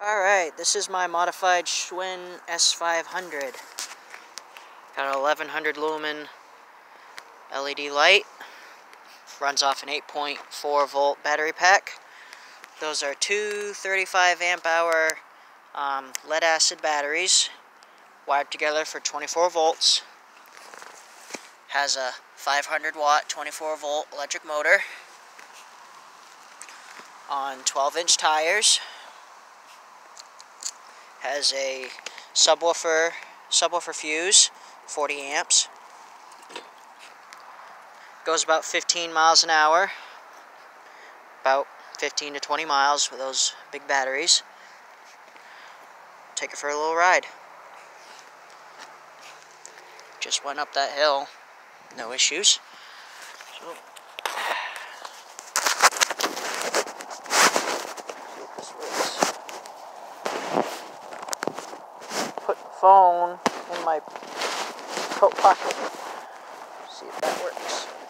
Alright, this is my modified Schwinn S500. Got an 1100 lumen LED light. Runs off an 8.4 volt battery pack. Those are two 35 amp hour lead acid batteries wired together for 24 volts. Has a 500 watt 24 volt electric motor on 12-inch tires. Has a subwoofer fuse, 40 amps. Goes about 15 miles an hour, about 15 to 20 miles with those big batteries. Take it for a little ride. Just went up that hill, no issues. So, put the phone in my coat pocket. See if that works.